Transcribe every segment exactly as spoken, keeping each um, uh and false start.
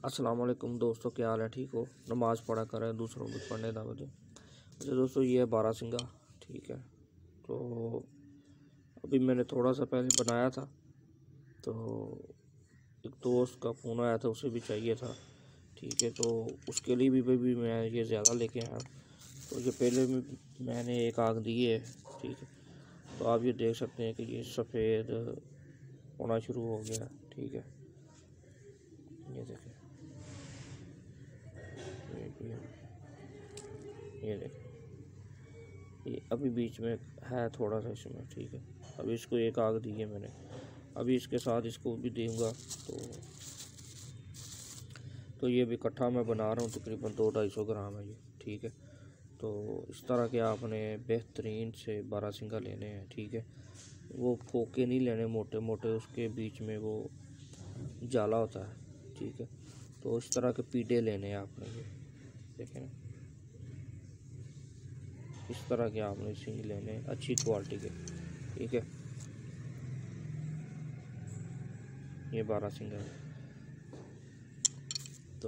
अस्सलाम वालेकुम दोस्तों, क्या हाल है? ठीक हो? नमाज़ पढ़ा करें, दूसरों को पढ़ने ना बजे। अच्छा दोस्तों, ये है बारहसिंगा। ठीक है, तो अभी मैंने थोड़ा सा पहले बनाया था, तो एक दोस्त का फ़ोन आया था, उसे भी चाहिए था। ठीक है, तो उसके लिए भी भी मैं ये ज़्यादा लेके आया। तो ये पहले में मैंने एक आग दी है। ठीक है, तो आप ये देख सकते हैं कि ये सफ़ेद होना शुरू हो गया। ठीक है, ये देखें, ये ये देखें, ये अभी बीच में है थोड़ा सा इसमें। ठीक है, अभी इसको एक आग दी है मैंने, अभी इसके साथ इसको भी दूंगा। तो तो ये भी इकट्ठा मैं बना रहा हूँ, तकरीबन दो ढाई सौ ग्राम है ये। ठीक है, तो इस तरह के आपने बेहतरीन से बारहसिंगा लेने हैं। ठीक है, वो फोके नहीं लेने मोटे मोटे, उसके बीच में वो जाला होता है। ठीक है, तो इस तरह के पीडे लेने हैं आपने। ये देखें, इस तरह के आपने सिंग लेने हैं, अच्छी क्वालिटी के। ठीक है, ये बारहसिंगा है। तो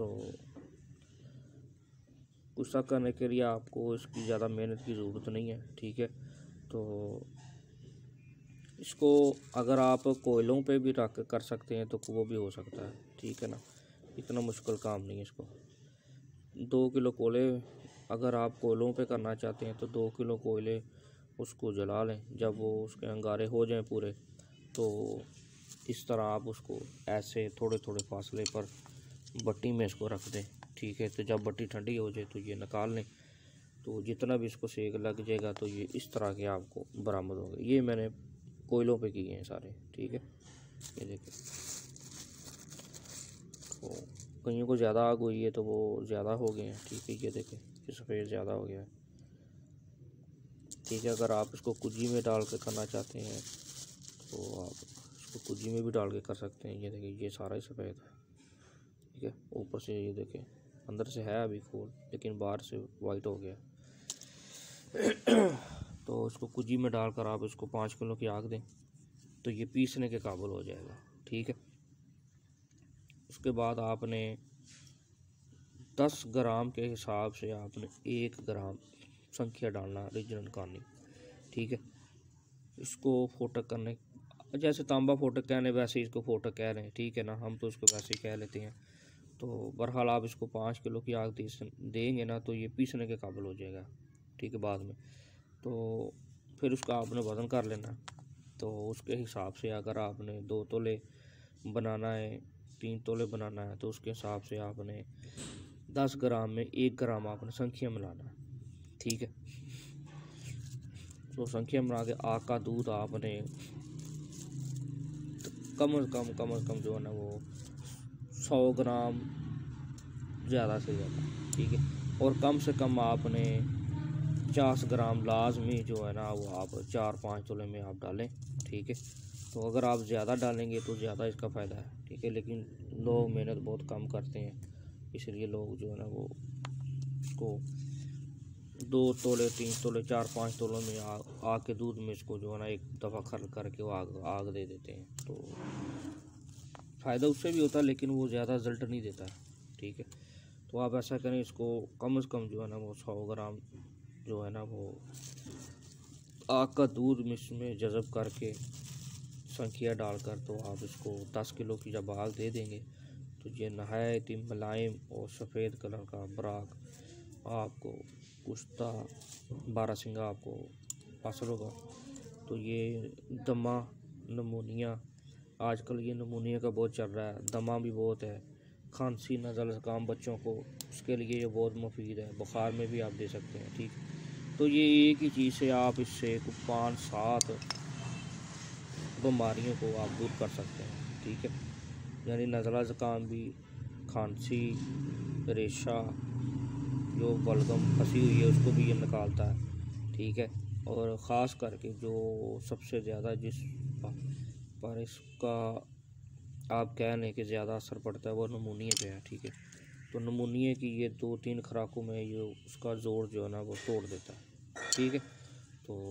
गुस्सा करने के लिए आपको इसकी ज़्यादा मेहनत की ज़रूरत नहीं है। ठीक है, तो इसको अगर आप कोयलों पे भी रख कर सकते हैं तो वो भी हो सकता है। ठीक है ना, इतना मुश्किल काम नहीं है इसको। दो किलो कोयले अगर आप कोयलों पे करना चाहते हैं तो दो किलो कोयले उसको जला लें। जब वो उसके अंगारे हो जाएं पूरे, तो इस तरह आप उसको ऐसे थोड़े थोड़े फासले पर भट्टी में इसको रख दें। ठीक है, तो जब भट्टी ठंडी हो जाए तो ये निकाल लें। तो जितना भी इसको सेक लग जाएगा तो ये इस तरह के आपको बरामद होंगे। ये मैंने कोयलों पे किए हैं सारे। ठीक है, ये देखिए, तो कईयों को ज़्यादा आग हुई है तो वो ज़्यादा हो गए हैं। ठीक है, ये देखें, ये सफ़ेद ज़्यादा हो गया है। ठीक है, अगर आप इसको कुजी में डाल के करना चाहते हैं तो आप इसको कुजी में भी डाल के कर सकते हैं। ये देखिए, ये सारा ही सफ़ेद है। ठीक है, ऊपर से ये देखें, अंदर से है अभी फूल, लेकिन बाहर से वाइट हो गया। तो इसको कुजी में डालकर आप इसको पाँच किलो की आग दें तो ये पीसने के काबिल हो जाएगा। ठीक है, उसके बाद आपने दस ग्राम के हिसाब से आपने एक ग्राम संख्या डालना, रीजनल करनी। ठीक है, इसको फोटक करने, जैसे तांबा फोटक कहने वैसे इसको फोटक कह रहे हैं। ठीक है ना, हम तो इसको वैसे ही कह लेते हैं। तो बहरहाल आप इसको पाँच किलो की आग देंगे ना तो ये पीसने के काबिल हो जाएगा। ठीक है, बाद में तो फिर उसका आपने वज़न कर लेना। तो उसके हिसाब से अगर आपने दो तोले बनाना है, तीन तोले बनाना है, तो उसके हिसाब से आपने दस ग्राम में एक ग्राम आपने संख्या मिलाना। ठीक है, तो संख्या मिला के आग का दूध आपने कम अज़ कम कम अज़ कम जो है ना वो सौ ग्राम ज़्यादा से ज़्यादा। ठीक है, और कम से कम आपने पचास ग्राम लाजमी जो है ना वो आप चार पाँच तोले में आप डालें। ठीक है, तो अगर आप ज़्यादा डालेंगे तो ज़्यादा इसका फ़ायदा है। ठीक है, लेकिन लोग मेहनत बहुत कम करते हैं, इसलिए लोग जो है ना वो इसको दो तोले तीन तोले चार पाँच तोलों में आग आग के दूध में इसको जो है ना एक दफ़ा खल करके वो आग आग दे देते हैं। तो फ़ायदा उससे भी होता है, लेकिन वो ज़्यादा रिजल्ट नहीं देता है। ठीक है, तो आप ऐसा करें, इसको कम से कम जो है ना वो सौ ग्राम जो है ना वो आग का दूध में जज़ब करके संख्या डालकर, तो आप इसको दस किलो की जब आग दे देंगे तो ये नहायत ही मुलायम और सफ़ेद कलर का बराक आपको कुश्ता बारहसिंगा आपको हासिल होगा। तो ये दमा, नमूनिया, आजकल ये नमूनिया का बहुत चल रहा है, दमा भी बहुत है, खांसी नज़ला ज़ुकाम बच्चों को, उसके लिए ये बहुत मुफीद है, बुखार में भी आप दे सकते हैं। ठीक, तो ये एक ही चीज़ से आप इससे पाँच सात बीमारियों को आप दूर कर सकते हैं। ठीक है, यानी नज़ला ज़ुकाम भी, खांसी, रेशा, जो बलगम फंसी हुई है उसको भी ये निकालता है। ठीक है, और ख़ास करके जो सबसे ज़्यादा जिस पर इसका आप कह लें कि ज़्यादा असर पड़ता है वो नमूनिया पे है। ठीक है, तो नमूनिया की ये दो तीन खुराकों में ये उसका ज़ोर जो है ना वो तोड़ देता है। ठीक है, तो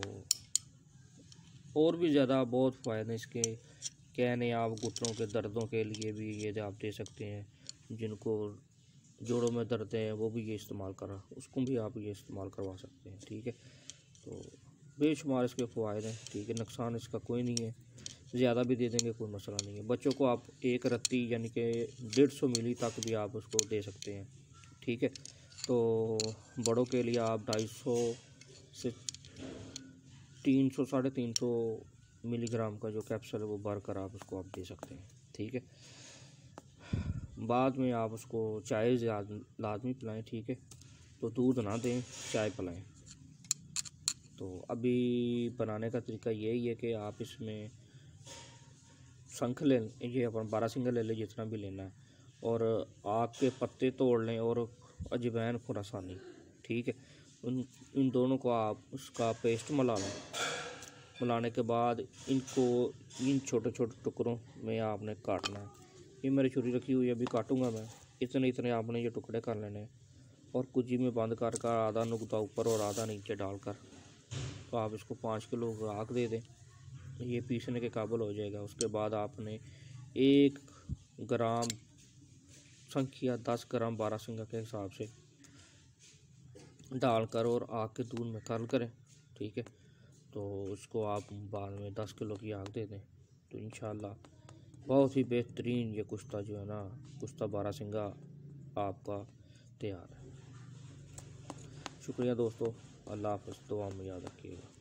और भी ज़्यादा बहुत फ़ायदे इसके कहने, आप घुटनों के दर्दों के लिए भी ये आप दे सकते हैं। जिनको जोड़ों में दर्द है वो भी ये इस्तेमाल करा, उसको भी आप ये इस्तेमाल करवा सकते हैं। ठीक है, तो बेशुमार इसके फ़वाइद हैं। ठीक है, नुकसान इसका कोई नहीं है, ज़्यादा भी दे देंगे कोई मसला नहीं है। बच्चों को आप एक रत्ती यानी कि डेढ़ सौ मिली तक भी आप उसको दे सकते हैं। ठीक है, तो बड़ों के लिए आप ढाई सौ से तीन सौ साढ़े तीन सौ मिलीग्राम का जो कैप्सूल है वो भर कर आप उसको आप दे सकते हैं। ठीक है, बाद में आप उसको चाय लाजमी पिलाएं। ठीक है, तो दूध ना दें, चाय पिलाएं। तो अभी बनाने का तरीका यही है कि आप इसमें शंख ले, ये अपन बारह सिंगल ले लें जितना भी लेना है, और आक के पत्ते तोड़ लें और अजवाइन खुरासानी। ठीक है, उन इन दोनों को आप उसका पेस्ट मिला लें। मिलाने के बाद इनको इन छोटे छोटे टुकड़ों में आपने काटना है। ये मेरी छुरी रखी हुई है, अभी काटूंगा मैं। इतने इतने आपने ये टुकड़े कर लेने हैं और कुजी में बंद कर कर आधा नुकता ऊपर और आधा नीचे डालकर तो आप इसको पाँच किलो आग दे दें, ये पीसने के काबिल हो जाएगा। उसके बाद आपने एक ग्राम शंख या दस ग्राम बारह सिंगा के हिसाब से डालकर और आग के दूध में कर्ल करें। ठीक है, तो उसको आप बाद में दस किलो की आग दे दें तो इंशाल्लाह बहुत ही बेहतरीन ये कुश्ता जो है ना, कुश्ता बारह सिंगा आपका तैयार है। शुक्रिया दोस्तों, अल्लाह हाफ़िज़, दुआ में याद रखिएगा।